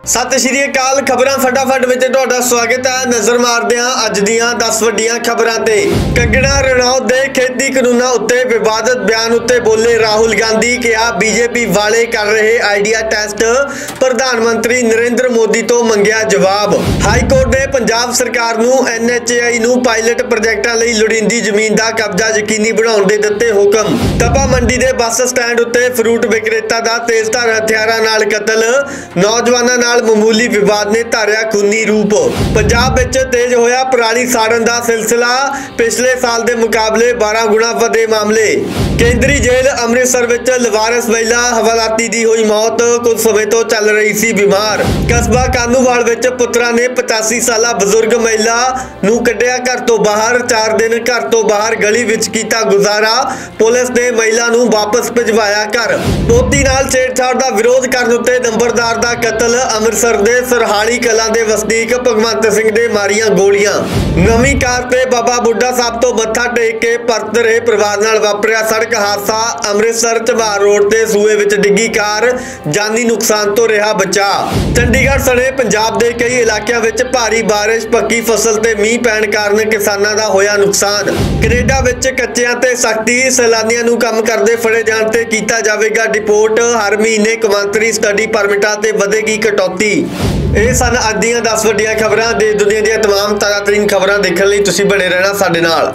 सत श्री अकाल खबरां फटाफट विच तुहाडा स्वागत है। नज़र मारदे हां अज दीयां 10 वड्डियां खबरां ते। कंगना रनौत दे खेती कानूनां उत्ते विवादित बयान उत्ते बोले राहुल गांधी कहा बीजेपी वाले कर रहे आइडिया टेस्ट, प्रधानमंत्री नरेंद्र मोदी तो मंगिया जवाब। हाई कोर्ट ने पंजाब सरकार नूं NHAI नूं पायलट प्रोजेक्टां लई लोड़ींदी जमीन दा कब्जा यकीनी बनाउण दे दित्ते हुकम। तपा मंडी दे बस स्टैंड उत्ते फ्रूट विक्रेता दा तेज़धार हथियारां नाल कतल, नौजवानां नाल मामूली विवाद ने धारिया खूनी रूप। पंजाब विच तेज होया पराली साड़न दा सिलसिला, पिछले साल दे मुकाबले 12 गुणा वधे मामले। केंद्री जेल अमृतसर विच लवारिस महिला हवालाती दी हुई मौत, कुछ समय तो चल रही सी बीमार। कस्बा कानूवाल विच पुत्रा ने 85 साला बजुर्ग महिला नूं कढिया घर तो बाहर, 4 दिन घर तो बाहर गली विच कीता गुजारा। पुलिस ने महिला नूं वापस भिजवाया घर। पोती नाल छेड़छाड़ दा विरोध करन उत्ते नंबरदार दा कतल। अमृतसर दे सरहाली कलां दे वसनीक भगवंत सिंह दे मारियां गोलियां। नवी कार ते बाबा बुड्ढा साहब तो मत्था टेक के परत रहे परिवार नाल वापरिया सड़क हादसा। अमृतसर चबार रोड ते सूए विच डिग्गी कार, जानी नुकसान तो रहा बचा। चंडीगढ़ सने पंजाब दे कई इलाकिਆਂ विच भारी बारिश, पक्की फसल ते मींह पैण कारण किसानां दा होया नुकसान। कनेडा विच कच्चिਆਂ ते सख्ती, सैलानियां नूं काम करदे फड़े जाण ते कीता जावेगा डिपोर्ट। हर महीने कौमांतरी स्टडी परमिटां ते वधेगी कटौती। ਇਹ ਸਨ ਅੱਜ ਦੀਆਂ 10 ਵੱਡੀਆਂ ਖਬਰਾਂ। ਦੇ ਦੁਨੀਆ ਦੀਆਂ तमाम ਤਾਜ਼ਾਤਰੀਨ ਖਬਰਾਂ ਦੇਖਣ ਲਈ ਤੁਸੀਂ ਬਣੇ ਰਹਿਣਾ ਸਾਡੇ ਨਾਲ।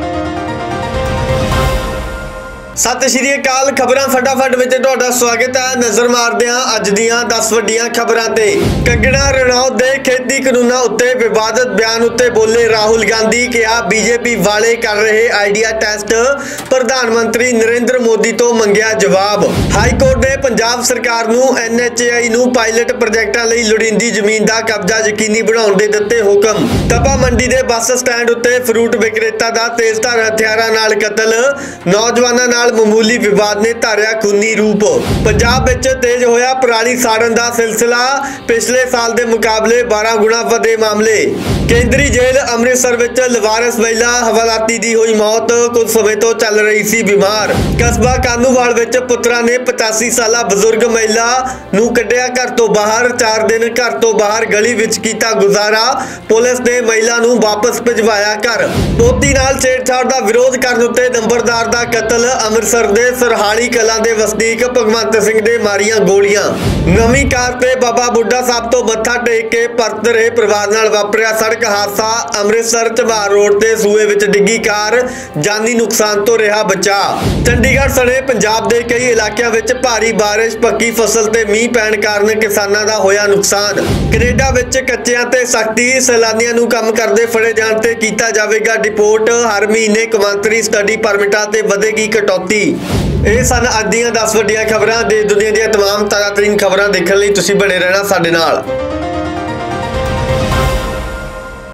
सत श्री अकाल खबरां फटाफट विच तुहाडा स्वागत है। नज़र मारदे हां अज दीयां 10 वड्डियां खबरां ते। कंगना रनौत दे खेती कानूनां उत्ते विवादित बयान उत्ते बोले राहुल गांधी कहा बीजेपी वाले कर रहे आइडिया टेस्ट, प्रधानमंत्री नरेंद्र मोदी तो मंगिया जवाब। हाई कोर्ट ने पंजाब सरकार नूं NHAI नूं पायलट प्रोजेक्टां लई लोड़ींदी जमीन दा कब्जा यकीनी बनाउण दे दित्ते हुकम। तपा मंडी दे बस स्टैंड उत्ते फ्रूट विक्रेता दा तेज़धार हथियारां नाल कतल, नौजवानां नाल मामूली विवाद ने धारिया खूनी रूप। पंजाब विच तेज होया पराली साड़न दा सिलसिला, पिछले साल दे मुकाबले 12 गुणा वधे मामले। केंद्री जेल अमृतसर विच लवारिस महिला हवालाती दी हुई मौत, कुछ समय तो चल रही सी बीमार। कस्बा कानूवाल विच पुत्रा ने 85 साला बजुर्ग महिला नूं कढिया घर तो बाहर, 4 दिन घर तो बाहर गली विच कीता गुजारा। पुलिस ने महिला नूं वापस भिजवाया घर। पोती नाल छेड़छाड़ दा विरोध करन उत्ते नंबरदार दा कतल। अमृतसर दे सरहाली कलां दे वसनीक भगवंत सिंह दे मारियां गोलियां। नवी कार ते बाबा बुड्ढा साहब तो मत्था टेक के परत रहे परिवार नाल वापरिया सड़क हादसा। अमृतसर चबार रोड ते सूए विच डिग्गी कार, जानी नुकसान तो रहा बचा। चंडीगढ़ सने पंजाब दे कई इलाकिਆਂ विच भारी बारिश, पक्की फसल ते मींह पैण कारण किसानां दा होया नुकसान। कनेडा विच कच्चिਆਂ ते सख्ती, सैलानियां नूं काम करदे फड़े जाण ते कीता जावेगा डिपोर्ट। हर महीने कौमांतरी स्टडी परमिटां ते वधेगी कटौती। ਇਹ ਸਨ ਅੱਜ ਦੀਆਂ 10 ਵੱਡੀਆਂ ਖਬਰਾਂ। ਦੇ ਦੁਨੀਆ ਦੀਆਂ तमाम ਤਾਜ਼ਾਤਰੀਨ ਖਬਰਾਂ ਦੇਖਣ ਲਈ ਤੁਸੀਂ ਬਣੇ ਰਹਿਣਾ ਸਾਡੇ ਨਾਲ।